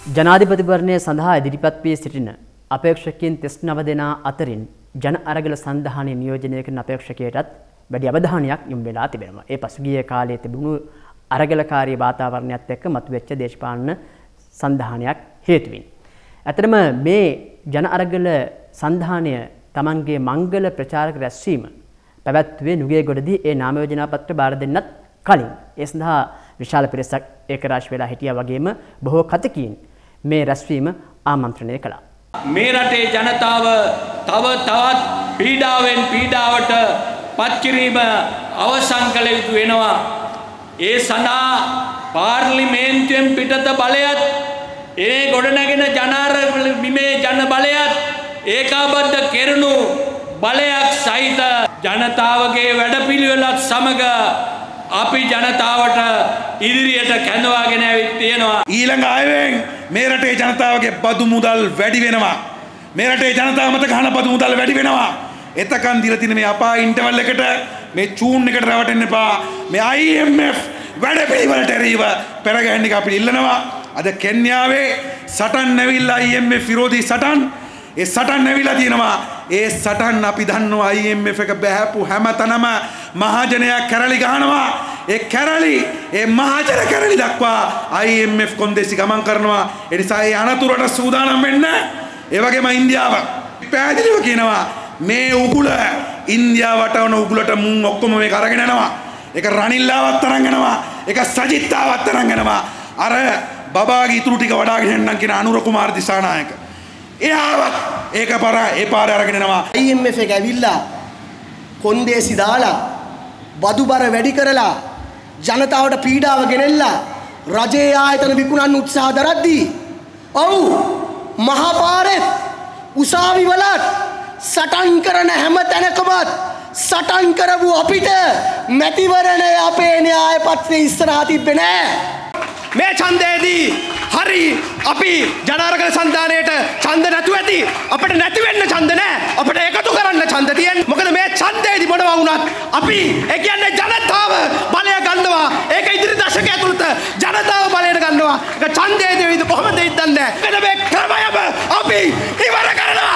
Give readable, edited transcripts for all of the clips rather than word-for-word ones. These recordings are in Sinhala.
ජනාධිපතිවරණය සඳහා ඉදිරිපත් වී සිටින අපේක්ෂකයන් 39 දෙනා අතරින් ජන අරගල සංධානය නියෝජනය කරන අපේක්ෂකයටත් වැඩි අවධානයක් යොමු වෙලා තිබෙනවා. ඒ පසුගිය කාලයේ තිබුණු අරගලකාරී වාතාවරණයත් එක්ක මතුවෙච්ච දේශපාලන සංධානයක් හේතුවෙන්. ඇත්තටම මේ ජන අරගල සංධානය තමන්ගේ මංගල ප්‍රචාරක රැස්වීම පැවැත්වුවේ නුගේගොඩදී ඒ නාම යෝජනා පත්‍ර බාර දෙන්නත් කලින්. ඒ සඳහා විශාල පිරිසක් ඒකරාශී වෙලා හිටියා වගේම බොහෝ කතකින් මේ රැස්වීම ආමන්ත්‍රණය කළා. මේ රටේ ජනතාව තව තවත් පීඩාවෙන් පීඩාවට පත් කිරීම අවසන් කළ යුතු වෙනවා. ඒ සඳහා පාර්ලිමේන්තුවෙන් පිටත බලයත් ඒ ගොඩනැගෙන මේ ජන බලයත් ඒකාබද්ධ කෙරුණු බලයක් සහිත ජනතාවගේ වැඩපිළිවෙලත් සමග අපි ජනතාවට ඉදිරියට කැඳවාගෙන ඇවිත් තියෙනවා. ඊළඟ ආයවෙන් මේ රටේ ජනතාවගේ බදු මුදල් වැඩි වෙනවා. මේ රටේ ජනතාව මත ගන්න බදු මුදල් වැඩි වෙනවා. එතකන් දීලා තියෙන මේ අපා ඉන්ටර්වල් එකට මේ චූන් එකට රැවටෙන්න එපා. මේ IMF වැඩ පිළිවෙලට එරීව පෙරගහන්න එක අපි ඉල්ලනවා. අද කෙන්යාවේ සටන් නැවිලා IMF විරෝධී සටන් ඒ සටන් නැවිලා තියෙනවා. ඒ සටන් අපි දන්නවා IMF එක බහැපු හැමතැනම මහජනයා කැරලි ගහනවා. ඒ කැරලි ඒ මහජන කැරලි දක්වා IMF කොන්දේසි ගමන් කරනවා. ඒ නිසා ඒ අනතුරට සූදානම් වෙන්න. ඒ වගේම ඉන්දියාව පැහැදිලිව කියනවා මේ උගුල ඉන්දියාවට වන උගුලට මුන් ඔක්කොම මේක අරගෙන යනවා. ඒක රනිල්ලාවත් අරන් යනවා. ඒක සජිත්තාවත් අරන් යනවා. අර බබාගේ ඉතුරු ටික වඩාගෙන යන්නම් කියන අනුර කුමාර දිසානායක. එයාවත් ඒක ඒ පාරේ අරගෙන යනවා. IMF එක ඇවිල්ලා කොන්දේසි දාලා බදුබර වැඩි කරලා ජනතාවට පීඩාව ගෙනෙල්ලා රජයේ ආයතන විකුණන්න උත්සාහ දරද්දී ඔව් මහා පාරේ උසාවි වලත් සටන් කරන හැම තැනකමත් සටන් කරපු අපිට මැතිවරණය අපේ න්‍යාය පත්‍රයේ ඉස්සරහා තිබ්බේ නෑ. මේ ඡන්දයේදී හරි අපි ජන අරගල සංධානයට ඡන්ද නැතුව ඇති. අපිට නැති වෙන්න ඡන්ද නැහැ. අපිට එකතු කරන්න ඡන්ද තියෙන්නේ. මොකද මේ ඡන්දයේදී මොනවා වුණත් අපි ඒ කියන්නේ ජනතාව බලය ගන්නවා. ඒක ඉදිරි දශකය ඇතුළත ජනතාව බලයට ගන්නවා. ඒක ඡන්දයේදී වෙයිද කොහොමද දෙයිද දන්නේ නැහැ. මේ ක්‍රමයම අපි ඉවර කරනවා.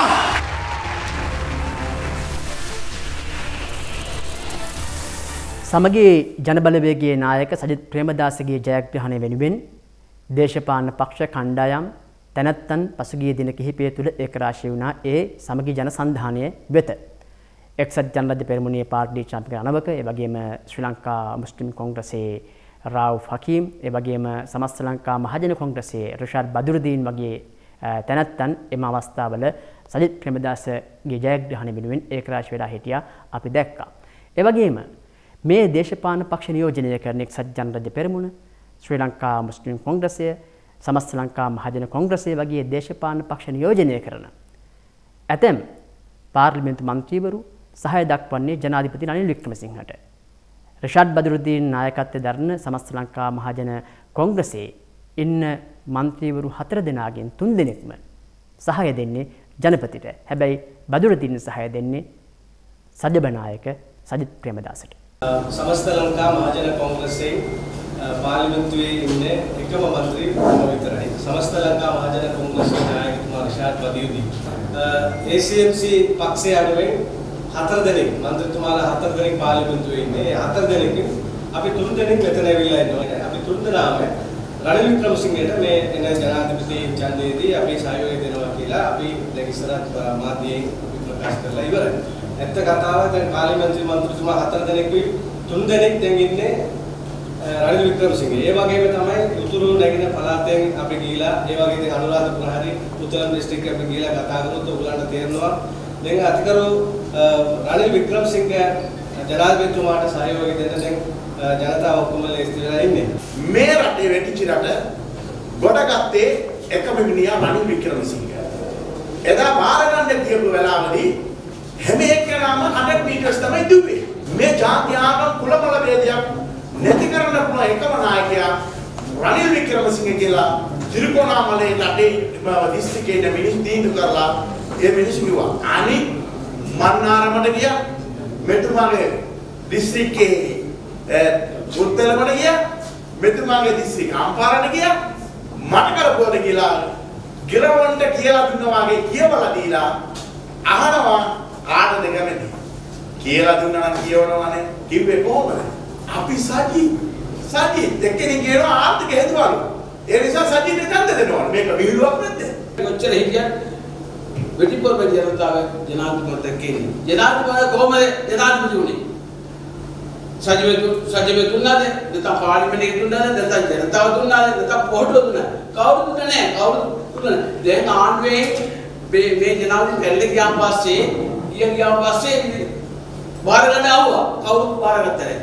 සමගී ජනබලවේගයේ නායක සජිත් ප්‍රේමදාසගේ ජයග්‍රහණය වෙනුවෙන් දේශපාලන පක්ෂ කණ්ඩායම් තැනැත්තන් පසුගිය දින කිහිපය තුළ ඒකරාශී වුණා ඒ සමගී ජන සංධානය වෙත. එක්සත් ජනරජ පෙරමුණේ පාර්ලි චාම්පියන් අනවක, ඒ වගේම ශ්‍රී ලංකා මුස්ලිම් කොංග්‍රසයේ රාවුෆ් හකීම්, ඒ වගේම සමස්ත ලංකා මහජන කොංග්‍රසයේ රිෂාඩ් බදුරුදීන් වගේ තැනැත්තන් එම අවස්ථාවල සජිත් ප්‍රේමදාසගේ ජයග්‍රහණය වෙනුවෙන් ඒකරාශී වෙලා හිටියා අපි දැක්කා. ඒ වගේම මේ දේශපාලන පක්ෂ නියෝජනය කරන එක්සත් ජනරජ පෙරමුණ, ශ්‍රී ලංකා මුස්ලිම් කොංග්‍රසය, සමස්ත ලංකා මහජන කොංග්‍රසය වගේ දේශපාලන පක්ෂ නියෝජනය කරන ඇතැම් පාර්ලිමේන්තු මන්ත්‍රීවරු සහාය දක්වන්නේ ජනාධිපති රනිල් වික්‍රමසිංහට. රිෂාඩ් බදුරුදීන් නායකත්වයේ දරන සමස්ත ලංකා මහජන කොංග්‍රසයේ ඉන්න මන්ත්‍රීවරු 4 දෙනාගෙන් 3 දෙනෙක්ම සහාය දෙන්නේ ජනපතිට. හැබැයි බදුරුදීන් සහාය දෙන්නේ සජබනායක සජිත් ප්‍රේමදාසට. සමස්ත ලංකා මහජන කොංග්‍රසයේ පාර්ලිමේන්තුවේ ඉන්නේ එකම මන්ත්‍රී මම විතරයි. සමස්ත ලංකා මහජන කොංග්‍රසයේ නායකතුමා රිෂාඩ් බදියුදී. ACMC පක්ෂයේ අනුවෙන් 4 දෙනෙක් මන්ත්‍රීතුමාලා 4 දෙනෙක් පාර්ලිමේන්තුවේ ඉන්නේ. 4 දෙනෙක් අපි 3 දෙනෙක් මෙතන ඇවිල්ලා ඉන්නවා. අපි 3 දෙනාම රනිල් වික්‍රමසිංහට මේ එන ජනාධිපති ඡන්දයේදී අපි සහයෝගය දෙනවා කියලා අපි දැන් ඉස්සරහට මාධ්‍යයෙන් ප්‍රකාශ කරලා ඉවරයි. ඇත්ත කතාව දැන් පාර්ලිමේන්තු මන්ත්‍රීතුමා 4 දෙනෙක්ුයි 3 දෙනෙක් දැන් ඉන්නේ රනිල් වික්‍රමසිංහ. ඒ වගේම තමයි උතුරු නැගින පළාතෙන් අපි ගිහිලා ඒ වගේ දැන් අනුරාධපුර හරි උතුරන් දිස්ත්‍රික්කෙ අපි ගිහිලා කතා කරොත් ඔයගොල්ලන්ට තේරෙනවා දැන් අතිකරු රනිල් වික්‍රමසිංහ ජනාධිපතිතුමාට සහයෝගය දෙන්න දැන් ජනතාව ඔක්කොම ලෑස්ති වෙලා ඉන්නේ. මේ රටේ වෙටිච්ච රට ගොඩගත්තේ එකම මිනිහා රනිල් වික්‍රමසිංහ. එදා බාර ගන්න කියපු වෙලාවදී හැම එක්කෙනාම 100 මීටර්ස් තමයි දුවේ. මේ ජාති ආගම් කුලමල ભેදයක් නැති කරන්න පුළුවන් එකම නායකයා රනිල් වික්‍රමසිංහ කියලා තිරුකෝණාමලේ රටේ දිස්ත්‍රික්කයේ මිනිස් තීන්දුව කරලා ඒ මිනිස්සු කිව්වා අනි මන්නාරමට ගියා මෙතුමාගේ දිස්ත්‍රික්කයේ උත්තරමට ගියා මෙතුමාගේ දිස්ත්‍රික්ක අම්පාරට ගියා මට කරපුවද කියලා ගිරවන්ට කියලා දුන්නා වගේ කියවලා දීලා අහනවා කාටද කැමති කියලා දුන්නා නම් කියවනවානේ කිව්වේ කොහොමද අපි සජි දෙකෙනෙක් කියනවා ආර්ථික හේතුවලු ඒ නිසා සජිට ඡන්ද දෙනවා මේක විහිළුවක් නැද්ද කොච්චර හිටියත් වෙටිපොර ජනතාව ජනාධිපති කෙනෙක් ජනාධිපති කොහොමද ජනාධිපති උනේ සජිව දුන්නාද නැත්නම් පාර්ලිමේන්තුවේ දුන්නාද නැත්නම් ජනතාව දුන්නාද නැත්නම් පොහොටුව දුන්නාද කවුරුද දුන්නේ නැහැ කවුරුද දුන්නේ දැන් ආණ්ඩුවේ මේ ජනාධිපති පැල්ලේ ගියාන් පස්සේ ගියාන් පස්සේ බාර ගන්න ආවා කවුරුත් බාරගත්තේ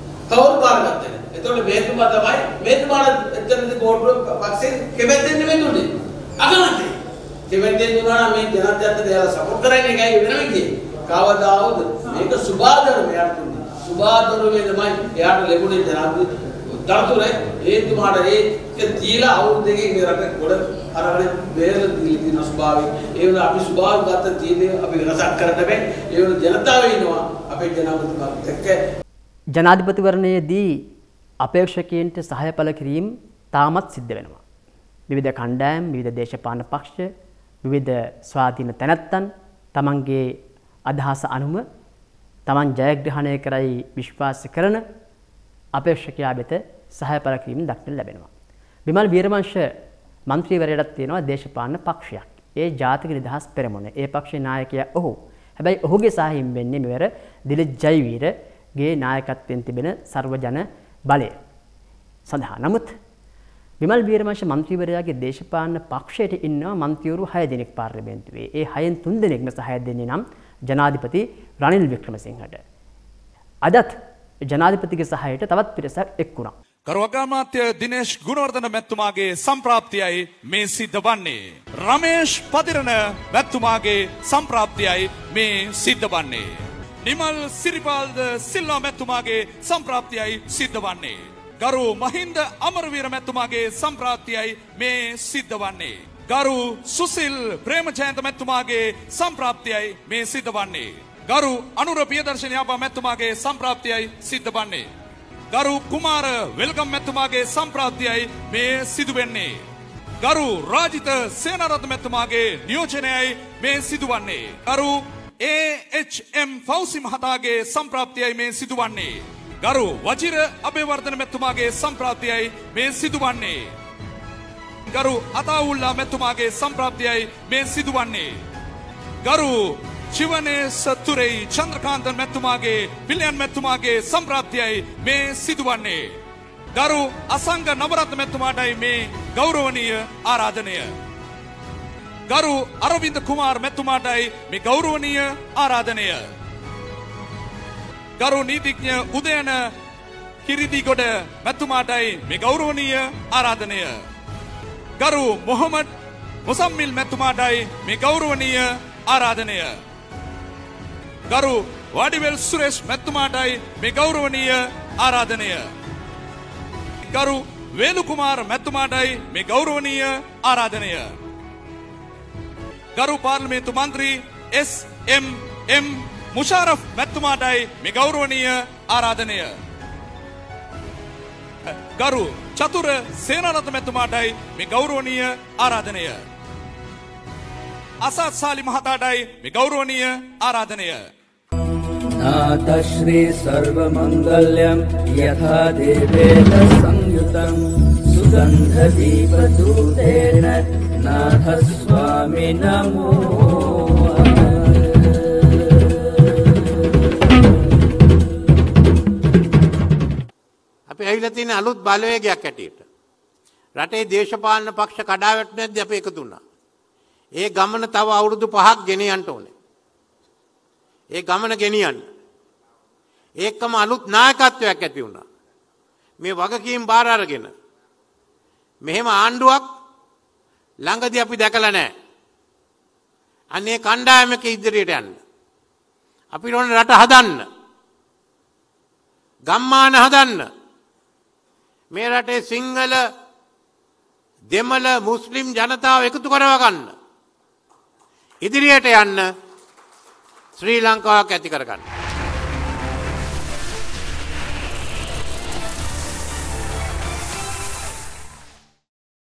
නැහැ එතකොට මේතුමා තමයි මේතුමාට එතනදී කෝටුව පක්ෂේ කෙමෙතෙන් නෙමෙයි දුන්නේ අගමැති කෙමෙතෙන් දුන්නා නම් මේ ජනාධිපතිට දෙලා සපෝට් කරන්නේ එකයි වෙනම කියේ කවදාවද මේක සුබාදරමයක් දුන්නේ සුබාදරමේ තමයි එයාට ලැබුණේ ජනාධිපති දරතුරේ ඒතුමාට ඒක දීලා අවුරුදු දෙකකින් මේ රට ගොඩ අරගෙන බේරලා දීලා තියෙන ස්වභාවය ඒ වුණා අපි ස්වභාව ගත්ත තියෙන්නේ අපි වෙනසක් කරන්න බෑ ඒ වුණා ජනතාව ඉන්නවා අපේ ජනාධිපතිතුමාත් එක්ක ජනාධිපතිවරණයේදී අපේක්ෂකයන්ට සහාය පළ කිරීම තාමත් සිද්ධ වෙනවා. විවිධ කණ්ඩායම්, විවිධ දේශපාලන පක්ෂ, විවිධ ස්වාධීන තැනැත්තන් තමන්ගේ අදහස අනුව තමන් ජයග්‍රහණය කරයි විශ්වාස කරන අපේක්ෂකයා වෙත සහාය පළ කිරීම දක්නට ලැබෙනවා. විමල් වීරවංශ මන්ත්‍රීවරයාට තියෙනවා දේශපාලන පක්ෂයක්. ඒ ජාතික නිදහස් පෙරමුණ. ඒ පක්ෂයේ නායකයා ඔහු. හැබැයි ඔහුගේ සහායයෙන් වෙන්නේ මෙවර දිලිත් ජයවීරගේ නායකත්වයෙන් තිබෙන සර්වජන බලය සඳහා. නමුත් විමල් වීරවංශ මන්ත්‍රීවරයාගේ දේශපාලන පක්ෂයට ඉන්නවා මන්ත්‍රීවරු 6 දෙනෙක් පාර්ලිමේන්තුවේ. ඒ 6න් 3 දෙනෙක්ම සහාය දෙන්නේ නම් ජනාධිපති රනිල් වික්‍රමසිංහට. අදත් ජනාධිපතිගේ සහායට තවත් පිරිසක් එක් වුණා. ගරු අග්‍රාමාත්‍ය දිනේෂ් ගුණවර්ධන මැතිතුමාගේ සම්ප්‍රාප්තියයි මේ සිද්ධ වන්නේ. රමේෂ් පදිරණ මැතිතුමාගේ සම්ප්‍රාප්තියයි මේ සිද්ධ වන්නේ. නිමල් සිරිපාල්ද සිල්වා මැතිතුමාගේ සම්ප්‍රාප්තියයි සිද්ධ වන්නේ. ගරු මහින්ද අමරවීර මැතිතුමාගේ සම්ප්‍රාප්තියයි මේ සිද්ධ වන්නේ. ගරු සුසිල් ප්‍රේමචන්ද්‍ර මැතිතුමාගේ සම්ප්‍රාප්තියයි මේ සිද්ධ වන්නේ. ගරු අනුර පියදර්ශන යාපා මැතිතුමාගේ සම්ප්‍රාප්තියයි සිද්ධ වන්නේ. ගරු කුමාර වෙල්ගම් මැතිතුමාගේ සම්ප්‍රාප්තියයි මේ සිදු වෙන්නේ. ගරු රාජිත සේනාරත්න මැතිතුමාගේ නියෝජනයයි මේ සිදු වන්නේ. ගරු AHM ෆෞසි මහතාගේ සම්ප්‍රාප්තියයි මේ සිදු වන්නේ. ගරු වජිර අබේවර්ධන මැතිතුමාගේ සම්ප්‍රාප්තියයි මේ සිදු වන්නේ. ගරු අතාඋල්ලා මැතිතුමාගේ සම්ප්‍රාප්තියයි මේ සිදු වන්නේ. ගරු චිවනේ සතුරේ චන්ද්‍රකාන්ත මැතිතුමාගේ පිළියන් මැතිතුමාගේ සම්ප්‍රාප්තියයි මේ සිදුවන්නේ. ගරු අසංග නවරත්න මැතිතුමාටයි මේ ගෞරවනීය ආරාධනය. ගරු අරවින්ද කුමාර් මැතිතුමාටයි මේ ගෞරවනීය ආරාධනය. ගරු නීතිඥ උදයන කිරිදිගොඩ මැතිතුමාටයි මේ ගෞරවනීය ආරාධනය. ගරු මොහමඩ් මුසම්මිල් මැතිතුමාටයි මේ ගෞරවනීය ආරාධනය. ගරු වඩිවෙල් සුරේෂ් මැතිතුමාටයි මේ ගෞරවනීය ආරාධනය. ගරු වේලු කුමාර මැතිතුමාටයි මේ ගෞරවනීය ආරාධනය. ගරු පාර්ලිමේන්තු මන්ත්‍රී SMM මුෂාරෆ් මැතිතුමාටයි මේ ගෞරවනීය ආරාධනය. ගරු චතුර සේනාරත්න මැතිතුමාටයි මේ ගෞරවනීය ආරාධනය. අසත් සාලි මහතාටයි මේ ගෞරවනීය ආරාධනය. नाथश्री सर्वमङ्गल्यं यथा देवेन संयुतं सुगन्धदीपदूतेन नाथ स्वामी नमो අපි ඇවිල්ලා තියෙන අලුත් බලවේගයක් ඇටියට රටේ දේශපාලන පක්ෂ කඩාවැටුනේදී අපි එකතු වුණා. ඒ ගමන තව අවුරුදු 5ක් ගෙනියන්න ඕනේ. ඒ ගමන ගෙනියන්න. ඒකම අලුත් නායකත්වයක් ඇති වුණා. මේ වගකීම් බාර අරගෙන. මෙහෙම ආණ්ඩුවක් ළඟදී අපි දැකලා නැහැ. අනේ කණ්ඩායමක ඉදිරියට යන්න. අපි ඕනේ රට හදන්න. ගම්මාන හදන්න. මේ රටේ සිංහල දෙමළ මුස්ලිම් ජනතාව එකතු කරව ගන්න. ඉදිරියට යන්න ශ්‍රී ලංකාවක් ඇති කරගන්න.